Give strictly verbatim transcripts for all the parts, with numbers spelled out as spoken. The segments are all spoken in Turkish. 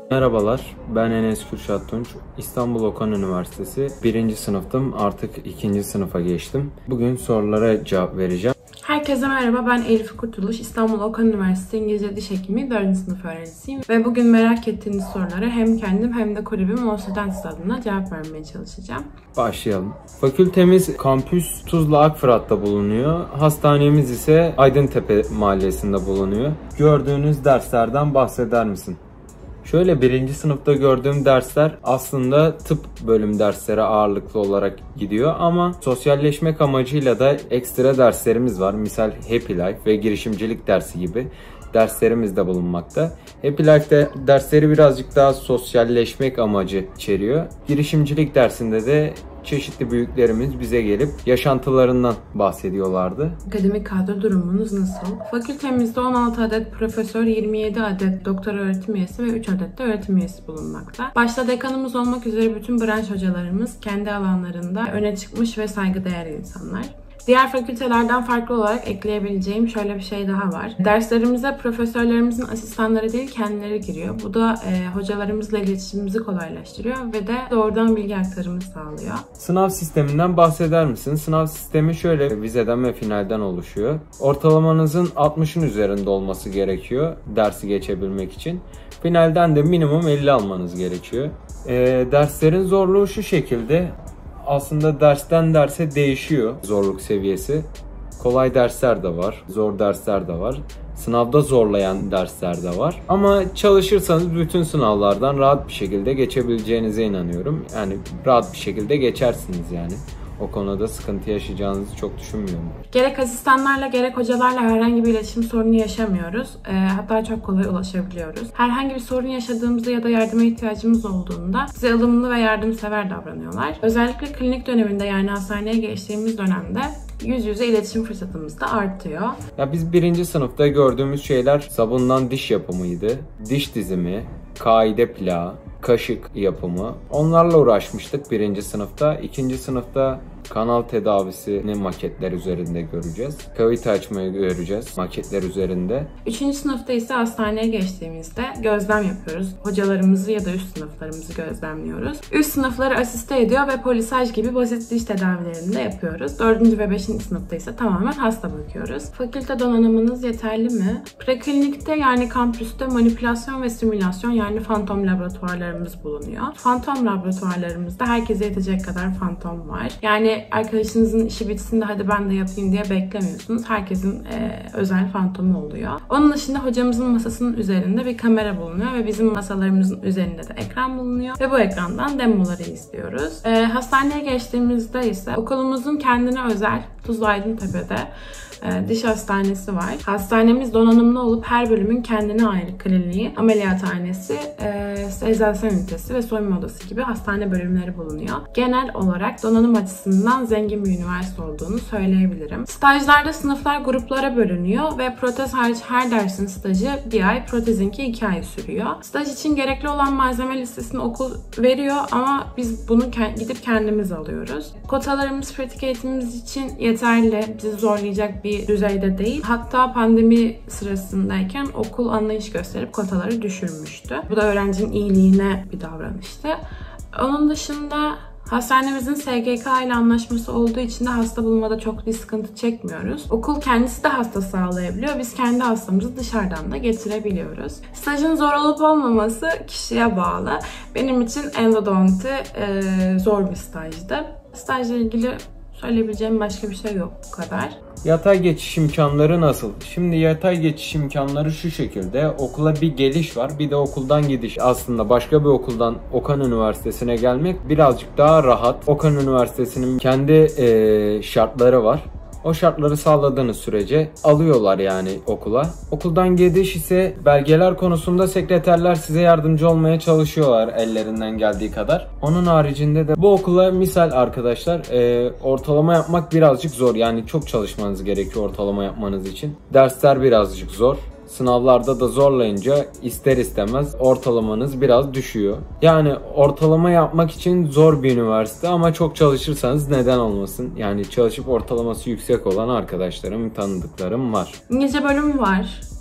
Merhabalar, ben Enes Kürşat Tunç. İstanbul Okan Üniversitesi birinci sınıftım, artık ikinci sınıfa geçtim. Bugün sorulara cevap vereceğim. Herkese merhaba, ben Elif Kurtuluş. İstanbul Okan Üniversitesi İngilizce Diş Hekimi dördüncü sınıf öğrencisiyim. Ve bugün merak ettiğiniz sorulara hem kendim hem de kulübüm Olsedens adına cevap vermeye çalışacağım. Başlayalım. Fakültemiz kampüs Tuzla Akfırat'ta bulunuyor. Hastanemiz ise Aydıntepe mahallesinde bulunuyor. Gördüğünüz derslerden bahseder misin? Şöyle, birinci sınıfta gördüğüm dersler aslında tıp bölüm dersleri ağırlıklı olarak gidiyor ama sosyalleşmek amacıyla da ekstra derslerimiz var. Misal Happy Life ve girişimcilik dersi gibi derslerimiz de bulunmakta. Happy Life'de dersleri birazcık daha sosyalleşmek amacı içeriyor. Girişimcilik dersinde de çeşitli büyüklerimiz bize gelip yaşantılarından bahsediyorlardı. Akademik kadro durumunuz nasıl? Fakültemizde on altı adet profesör, yirmi yedi adet doktor öğretim üyesi ve üç adet de öğretim üyesi bulunmakta. Başta dekanımız olmak üzere bütün branş hocalarımız kendi alanlarında öne çıkmış ve saygıdeğer insanlar. Diğer fakültelerden farklı olarak ekleyebileceğim şöyle bir şey daha var. Derslerimize profesörlerimizin asistanları değil kendileri giriyor. Bu da e, hocalarımızla iletişimimizi kolaylaştırıyor ve de doğrudan bilgi aktarımı sağlıyor. Sınav sisteminden bahseder misin? Sınav sistemi şöyle, vizeden ve finalden oluşuyor. Ortalamanızın altmışın üzerinde olması gerekiyor dersi geçebilmek için. Finalden de minimum elli almanız gerekiyor. E, derslerin zorluğu şu şekilde. Aslında dersten derse değişiyor zorluk seviyesi. Kolay dersler de var, zor dersler de var. Sınavda zorlayan dersler de var. Ama çalışırsanız bütün sınavlardan rahat bir şekilde geçebileceğinize inanıyorum. Yani rahat bir şekilde geçersiniz yani. O konuda sıkıntı yaşayacağınızı çok düşünmüyorum. Gerek asistanlarla gerek hocalarla herhangi bir iletişim sorunu yaşamıyoruz. E, hatta çok kolay ulaşabiliyoruz. Herhangi bir sorun yaşadığımızda ya da yardıma ihtiyacımız olduğunda bize ılımlı ve yardımsever davranıyorlar. Özellikle klinik döneminde, yani hastaneye geçtiğimiz dönemde yüz yüze iletişim fırsatımız da artıyor. Ya biz birinci sınıfta gördüğümüz şeyler sabundan diş yapımıydı, diş dizimi, kaide plağı, kaşık yapımı. Onlarla uğraşmıştık birinci sınıfta. İkinci sınıfta kanal tedavisini maketler üzerinde göreceğiz. Kavite açmayı göreceğiz maketler üzerinde. Üçüncü sınıfta ise hastaneye geçtiğimizde gözlem yapıyoruz. Hocalarımızı ya da üst sınıflarımızı gözlemliyoruz. Üst sınıfları asiste ediyor ve polisaj gibi basit diş tedavilerini de yapıyoruz. Dördüncü ve beşinci sınıfta ise tamamen hasta bakıyoruz. Fakülte donanımınız yeterli mi? Preklinikte, yani kampüste manipülasyon ve simülasyon, yani fantom laboratuvarlarımız bulunuyor. Fantom laboratuvarlarımızda herkese yetecek kadar fantom var. Yani arkadaşınızın işi bitsin de hadi ben de yapayım diye beklemiyorsunuz. Herkesin e, özel fantomu oluyor. Onun dışında hocamızın masasının üzerinde bir kamera bulunuyor ve bizim masalarımızın üzerinde de ekran bulunuyor. Ve bu ekrandan demoları izliyoruz. E, hastaneye geçtiğimizde ise okulumuzun kendine özel Tuzla Aydıntepe'de e, diş hastanesi var. Hastanemiz donanımlı olup her bölümün kendine ayrı kliniği, ameliyathanesi, e, eczane ünitesi ve soyunma odası gibi hastane bölümleri bulunuyor. Genel olarak donanım açısından zengin bir üniversite olduğunu söyleyebilirim. Stajlarda sınıflar gruplara bölünüyor ve protez hariç her dersin stajı bir ay, protezinki iki ay sürüyor. Staj için gerekli olan malzeme listesini okul veriyor ama biz bunu gidip kendimiz alıyoruz. Kotalarımız pratik eğitimimiz için yeterli, bizi zorlayacak bir düzeyde değil. Hatta pandemi sırasındayken okul anlayış gösterip kotaları düşürmüştü. Bu da öğrencinin iyiliğine bir davranıştı. Onun dışında hastanemizin S G K ile anlaşması olduğu için de hasta bulmada çok bir sıkıntı çekmiyoruz. Okul kendisi de hasta sağlayabiliyor. Biz kendi hastamızı dışarıdan da getirebiliyoruz. Stajın zor olup olmaması kişiye bağlı. Benim için endodonti e, zor bir stajdı. Stajla ilgili söyleyebileceğim başka bir şey yok, bu kadar. Yatay geçiş imkanları nasıl? Şimdi yatay geçiş imkanları şu şekilde. Okula bir geliş var, bir de okuldan gidiş. Aslında başka bir okuldan Okan Üniversitesi'ne gelmek birazcık daha rahat. Okan Üniversitesi'nin kendi e, şartları var. O şartları sağladığınız sürece alıyorlar yani okula. Okuldan gidiş ise belgeler konusunda sekreterler size yardımcı olmaya çalışıyorlar ellerinden geldiği kadar. Onun haricinde de bu okula misal arkadaşlar e, ortalama yapmak birazcık zor. Yani çok çalışmanız gerekiyor ortalama yapmanız için. Dersler birazcık zor. Sınavlarda da zorlayınca ister istemez ortalamanız biraz düşüyor. Yani ortalama yapmak için zor bir üniversite ama çok çalışırsanız neden olmasın? Yani çalışıp ortalaması yüksek olan arkadaşlarım, tanıdıklarım var. İngilizce bölümü var.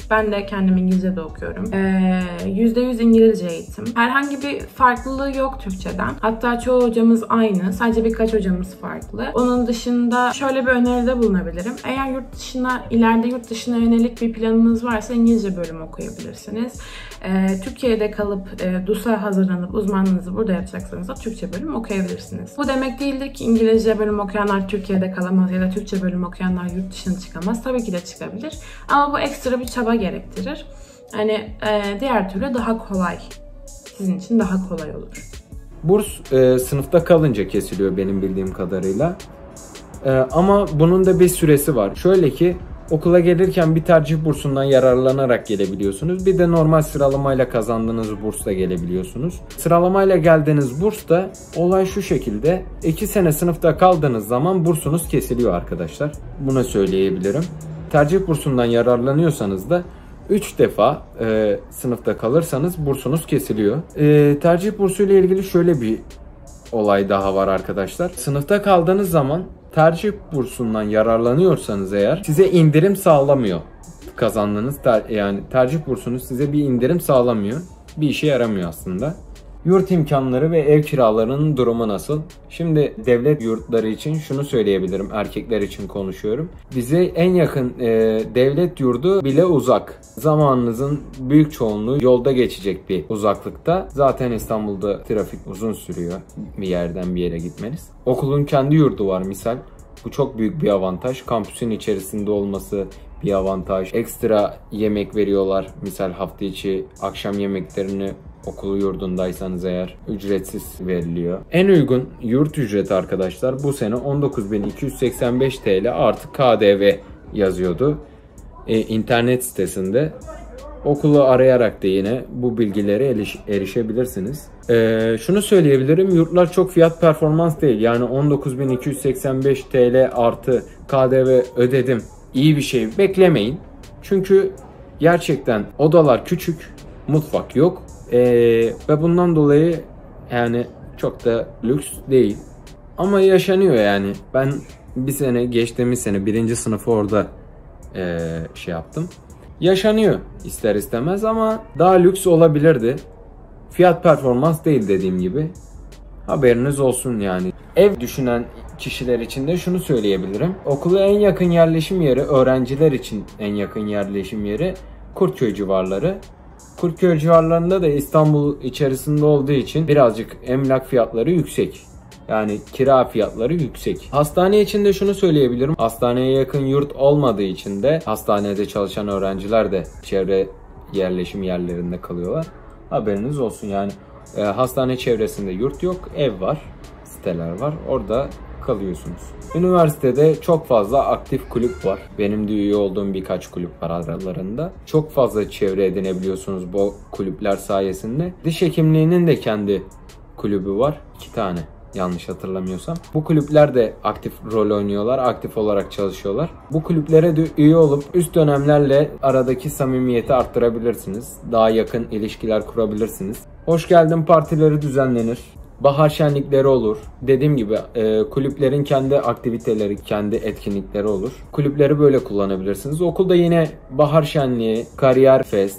Ben de kendim İngilizce de okuyorum. Ee, yüzde yüz İngilizce eğitim. Herhangi bir farklılığı yok Türkçeden. Hatta çoğu hocamız aynı. Sadece birkaç hocamız farklı. Onun dışında şöyle bir öneride bulunabilirim. Eğer yurt dışına, ileride yurt dışına yönelik bir planınız varsa İngilizce bölüm okuyabilirsiniz. Ee, Türkiye'de kalıp e, DUS'a hazırlanıp uzmanlığınızı burada yapacaksanız da Türkçe bölüm okuyabilirsiniz. Bu demek değildir ki İngilizce bölüm okuyanlar Türkiye'de kalamaz ya da Türkçe bölüm okuyanlar yurt dışına çıkamaz. Tabii ki de çıkabilir. Ama bu ekstra bir çaba gerektirir. Hani e, diğer türlü daha kolay. Sizin için daha kolay olur. Burs e, sınıfta kalınca kesiliyor benim bildiğim kadarıyla. E, ama bunun da bir süresi var. Şöyle ki okula gelirken bir tercih bursundan yararlanarak gelebiliyorsunuz. Bir de normal sıralamayla kazandığınız bursla gelebiliyorsunuz. Sıralamayla geldiğiniz bursta olay şu şekilde. iki sene sınıfta kaldığınız zaman bursunuz kesiliyor arkadaşlar. Bunu söyleyebilirim. Tercih bursundan yararlanıyorsanız da üç defa e, sınıfta kalırsanız bursunuz kesiliyor. E, tercih bursu ile ilgili şöyle bir olay daha var arkadaşlar. Sınıfta kaldığınız zaman tercih bursundan yararlanıyorsanız eğer size indirim sağlamıyor. Kazandığınız ter, yani tercih bursunuz size bir indirim sağlamıyor. Bir işe yaramıyor aslında. Yurt imkanları ve ev kiralarının durumu nasıl? Şimdi devlet yurtları için şunu söyleyebilirim. Erkekler için konuşuyorum. Bize en yakın e, devlet yurdu bile uzak. Zamanınızın büyük çoğunluğu yolda geçecek bir uzaklıkta. Zaten İstanbul'da trafik uzun sürüyor bir yerden bir yere gitmeniz. Okulun kendi yurdu var misal. Bu çok büyük bir avantaj. Kampüsün içerisinde olması bir avantaj. Ekstra yemek veriyorlar. Misal hafta içi akşam yemeklerini okulu yurdundaysanız eğer ücretsiz veriliyor. En uygun yurt ücreti arkadaşlar bu sene on dokuz bin iki yüz seksen beş T L artı K D V yazıyordu. Ee, internet sitesinde. Okulu arayarak da yine bu bilgilere eriş erişebilirsiniz. Ee, şunu söyleyebilirim. Yurtlar çok fiyat performans değil. Yani on dokuz bin iki yüz seksen beş T L artı K D V ödedim. İyi bir şey beklemeyin. Çünkü gerçekten odalar küçük. Mutfak yok. Ee, ve bundan dolayı yani çok da lüks değil. Ama yaşanıyor yani. Ben bir sene geçtiğimiz sene birinci sınıfı orada ee, şey yaptım. Yaşanıyor ister istemez ama daha lüks olabilirdi. Fiyat performans değil dediğim gibi. Haberiniz olsun yani. Ev düşünen kişiler için de şunu söyleyebilirim. Okula en yakın yerleşim yeri, öğrenciler için en yakın yerleşim yeri Kurtköy civarları. Kurtköy civarlarında da İstanbul içerisinde olduğu için birazcık emlak fiyatları yüksek. Yani kira fiyatları yüksek. Hastane için de şunu söyleyebilirim. Hastaneye yakın yurt olmadığı için de hastanede çalışan öğrenciler de çevre yerleşim yerlerinde kalıyorlar. Haberiniz olsun yani. E, hastane çevresinde yurt yok, ev var, siteler var. Orada kalıyorsunuz. Üniversitede çok fazla aktif kulüp var. Benim de üye olduğum birkaç kulüp var aralarında. Çok fazla çevre edinebiliyorsunuz bu kulüpler sayesinde. Diş hekimliğinin de kendi kulübü var. İki tane yanlış hatırlamıyorsam. Bu kulüpler de aktif rol oynuyorlar. Aktif olarak çalışıyorlar. Bu kulüplere de üye olup üst dönemlerle aradaki samimiyeti arttırabilirsiniz. Daha yakın ilişkiler kurabilirsiniz. Hoş geldin partileri düzenlenir. Bahar şenlikleri olur. Dediğim gibi e, kulüplerin kendi aktiviteleri, kendi etkinlikleri olur. Kulüpleri böyle kullanabilirsiniz. Okulda yine bahar şenliği, kariyer fest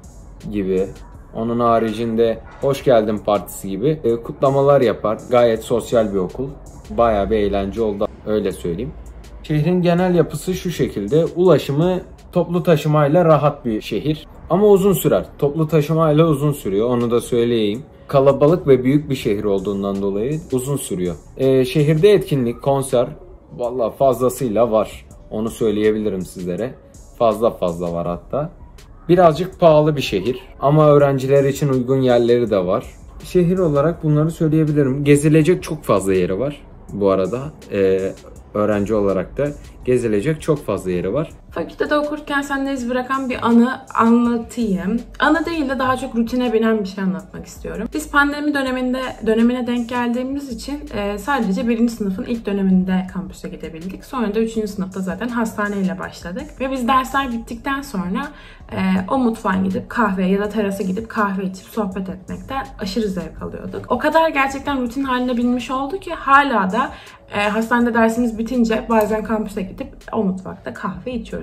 gibi. Onun haricinde hoş geldin partisi gibi e, kutlamalar yapar. Gayet sosyal bir okul. Bayağı bir eğlence oldu. Öyle söyleyeyim. Şehrin genel yapısı şu şekilde. Ulaşımı toplu taşımayla rahat bir şehir. Ama uzun sürer. Toplu taşımayla uzun sürüyor. Onu da söyleyeyim. Kalabalık ve büyük bir şehir olduğundan dolayı uzun sürüyor. Ee, şehirde etkinlik, konser valla fazlasıyla var. Onu söyleyebilirim sizlere. Fazla fazla var hatta. Birazcık pahalı bir şehir ama öğrenciler için uygun yerleri de var. Şehir olarak bunları söyleyebilirim. Gezilecek çok fazla yeri var bu arada. Ee, öğrenci olarak da gezilecek çok fazla yeri var. Fakültede okurken sende iz bırakan bir anı anlatayım. Anı değil de daha çok rutine binen bir şey anlatmak istiyorum. Biz pandemi döneminde dönemine denk geldiğimiz için e, sadece birinci sınıfın ilk döneminde kampüse gidebildik. Sonra da üçüncü sınıfta zaten hastaneyle başladık. Ve biz dersler bittikten sonra e, o mutfağa gidip kahve ya da terasa gidip kahve içip sohbet etmekten aşırı zevk alıyorduk. O kadar gerçekten rutin haline binmiş oldu ki hala da e, hastanede dersimiz bitince bazen kampüse gidip o mutfakta kahve içiyoruz.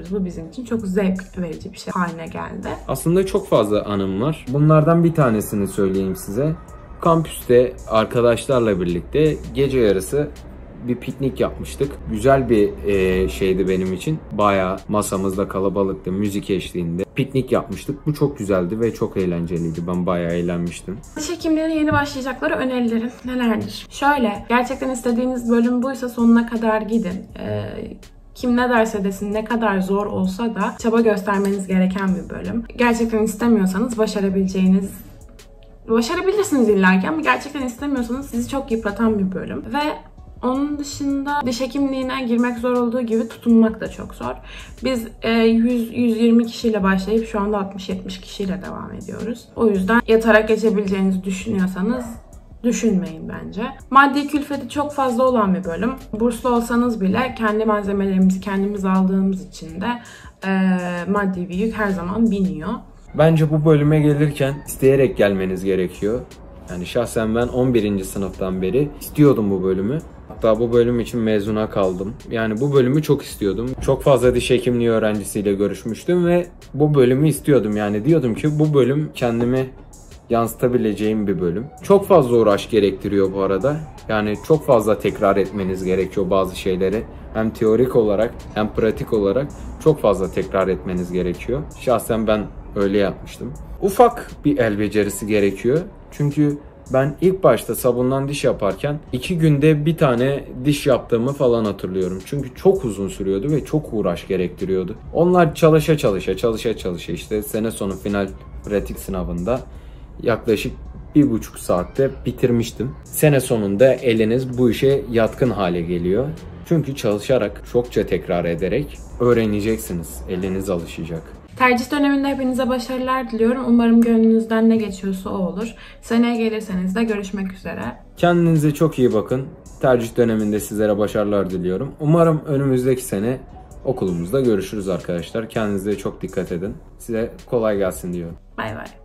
yapıyoruz. Bu bizim için çok zevk verici bir şey haline geldi. Aslında çok fazla anım var. Bunlardan bir tanesini söyleyeyim size. Kampüste arkadaşlarla birlikte gece yarısı bir piknik yapmıştık. Güzel bir e, şeydi benim için. Bayağı masamızda kalabalıktı, müzik eşliğinde. Piknik yapmıştık. Bu çok güzeldi ve çok eğlenceliydi. Ben bayağı eğlenmiştim. Diş hekimliğine yeni başlayacakları önerilerin nelerdir? Şöyle, gerçekten istediğiniz bölüm buysa sonuna kadar gidin. Ee, Kim ne derse desin, ne kadar zor olsa da çaba göstermeniz gereken bir bölüm. Gerçekten istemiyorsanız başarabileceğiniz, başarabilirsiniz illaki ama gerçekten istemiyorsanız sizi çok yıpratan bir bölüm. Ve onun dışında diş hekimliğine girmek zor olduğu gibi tutunmak da çok zor. Biz yüz yüz yirmi kişiyle başlayıp şu anda altmış yetmiş kişiyle devam ediyoruz. O yüzden yatarak geçebileceğinizi düşünüyorsanız düşünmeyin bence. Maddi külfeti çok fazla olan bir bölüm. Burslu olsanız bile kendi malzemelerimizi kendimiz aldığımız için de e, maddi bir yük her zaman biniyor. Bence bu bölüme gelirken isteyerek gelmeniz gerekiyor. Yani şahsen ben on birinci sınıftan beri istiyordum bu bölümü. Hatta bu bölüm için mezuna kaldım. Yani bu bölümü çok istiyordum. Çok fazla diş hekimliği öğrencisiyle görüşmüştüm ve bu bölümü istiyordum. Yani diyordum ki bu bölüm kendimi yansıtabileceğim bir bölüm. Çok fazla uğraş gerektiriyor bu arada. Yani çok fazla tekrar etmeniz gerekiyor bazı şeyleri. Hem teorik olarak hem pratik olarak çok fazla tekrar etmeniz gerekiyor. Şahsen ben öyle yapmıştım. Ufak bir el becerisi gerekiyor. Çünkü ben ilk başta sabundan diş yaparken iki günde bir tane diş yaptığımı falan hatırlıyorum. Çünkü çok uzun sürüyordu ve çok uğraş gerektiriyordu. Onlar çalışa çalışa çalışa çalışa işte sene sonu final pratik sınavında yaklaşık bir buçuk saatte bitirmiştim. Sene sonunda eliniz bu işe yatkın hale geliyor. Çünkü çalışarak, çokça tekrar ederek öğreneceksiniz. Eliniz alışacak. Tercih döneminde hepinize başarılar diliyorum. Umarım gönlünüzden ne geçiyorsa o olur. Seneye gelirseniz de görüşmek üzere. Kendinize çok iyi bakın. Tercih döneminde sizlere başarılar diliyorum. Umarım önümüzdeki sene okulumuzda görüşürüz arkadaşlar. Kendinize çok dikkat edin. Size kolay gelsin diyorum. Bay bay.